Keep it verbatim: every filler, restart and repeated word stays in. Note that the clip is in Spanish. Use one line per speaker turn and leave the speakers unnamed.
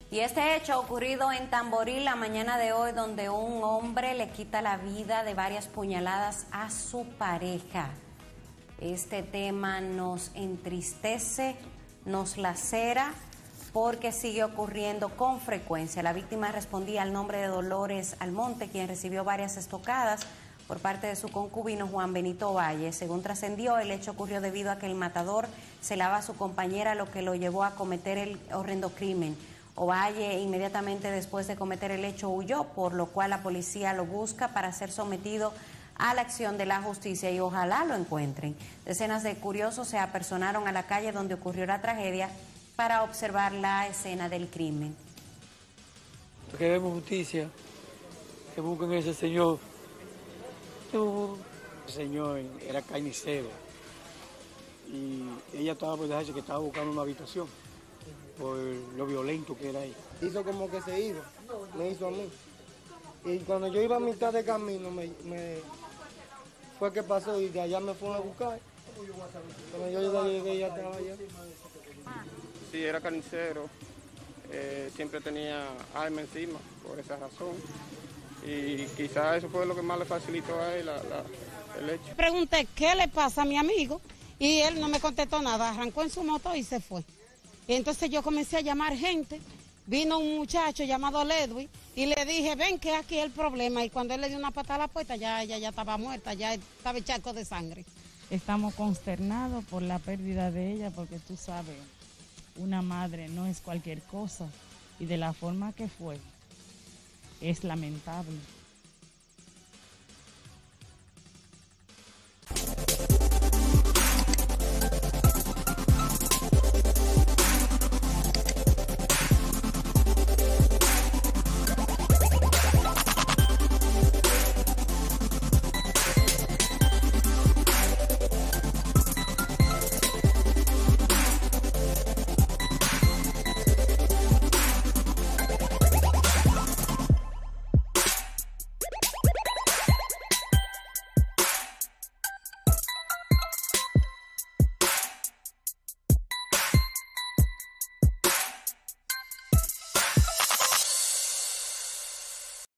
Y este hecho ha ocurrido en Tamboril la mañana de hoy, donde un hombre le quita la vida de varias puñaladas a su pareja. Este tema nos entristece, nos lacera, porque sigue ocurriendo con frecuencia. La víctima respondía al nombre de Dolores Almonte, quien recibió varias estocadas por parte de su concubino Juan Benito Valle. Según trascendió, el hecho ocurrió debido a que el matador celaba a su compañera, lo que lo llevó a cometer el horrendo crimen. Ovalle, inmediatamente después de cometer el hecho, huyó, por lo cual la policía lo busca para ser sometido a la acción de la justicia y ojalá lo encuentren. Decenas de curiosos se apersonaron a la calle donde ocurrió la tragedia para observar la escena del crimen.
Queremos justicia, que busquen a ese señor. El señor era carnicero y ella estaba por dejarse que estaba buscando una habitación por lo violento que era ahí.
Hizo como que se iba, me hizo a mí. Y cuando yo iba a mitad de camino, me, me fue que pasó y de allá me fueron a buscar. Cuando yo llegué, ella estaba allá.
Sí, era carnicero, eh, siempre tenía arma encima, por esa razón. Y quizás eso fue lo que más le facilitó a él la, la, el hecho.
Pregunté qué le pasa a mi amigo y él no me contestó nada, arrancó en su moto y se fue. Y entonces yo comencé a llamar gente, vino un muchacho llamado Ledwin y le dije, ven que aquí es el problema. Y cuando él le dio una patada a la puerta, ya ella ya estaba muerta, ya estaba el charco de sangre.
Estamos consternados por la pérdida de ella, porque tú sabes, una madre no es cualquier cosa y de la forma que fue, es lamentable.